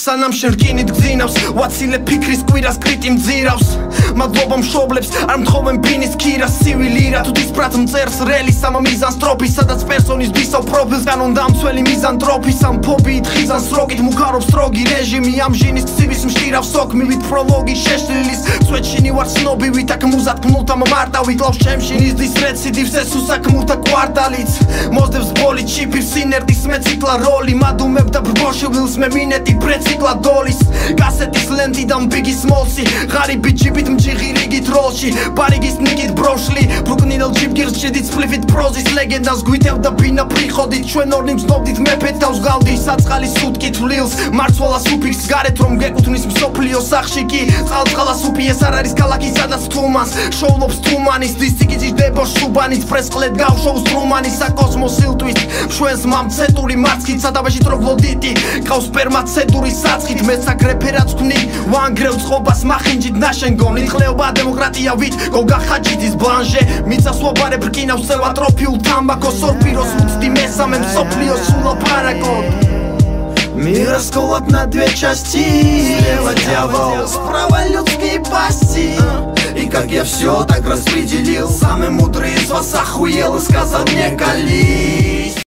სანამ შენ რკინით გძინავს ვაცილე ფიქრის კვირას კრიტი მძირავს მადლობა მშობლებს არ მთხოვენ ბინის ქირას სივილი რა თუ დისპრატ მწერს რელის სამა მიზანსტროფის სადაც პერსონის დისავ პროფილს განონდა მცველი მიზანტროფის ამ ფობიით ხიზანს როკით მუქარობს სტროგი რეჟიმი ამ ჟინის ცივის მშტირავ სოქმივით პროლოგი შეშლილის სვეტშინი ვარ ცნობივით აქ მუზად გმულთა მარტავით ლავს ჩემში იზდის რეციდივს ეს უსაქმურთა კვარტალიც მოძდებს ბოლი ჩიფირ სინერდის მეციკლა როლი მადუმებ და ბრბოში ვილს მე მინეტი ბრეციკლა დოლის გასეთის ლენტიდან ბიგი სმოლსი ღარიბი ჯიბით მჯიღი რიგით როლში ბარიგის ნიკით ბროშლი ბრუკნინელ ჯიბგირს ჭიდით სპლიფით პროზის ლეგენდას გვიტევდა ბინა პრიხოდით ჩვენ ორნი ვსნობდით მეფეთ თავს გავდი საწყალი სუტკით ვლილს მარცვალას უფიქს გარეთ რომ გეკუთვნის მსოფლიო სახში კი წყალწყალას უფი ეს არ არის ქალაქი სადაც თუმანს შოულობს თუმანის დისციკიძი დებო შუბანის პრესყლეთ გავშოუს რუმანის საკოსმოსილტვით მშვენს მამცეტური მარცხით სადაბაში ტროგლოდიტი ყავს სპერმაცედური საცხით მეცაკ რეფერაც ვქნი ვანგრევ წყობას მახინჯით ნაშენ გონით ხლეობა დემოკრატიავით გოგა ხაჯიძის ბლანჟე მიწასვობარე ბრკინავს სელვა ტროფიულ თამბაქოს ორფიროს უცდი мესამე მსოფლიოს სულა паракод Мир расколот на две части Слева дьявол, справа людские пасти И как я все так распределил Самый мудрый из вас охуел и сказал мне колись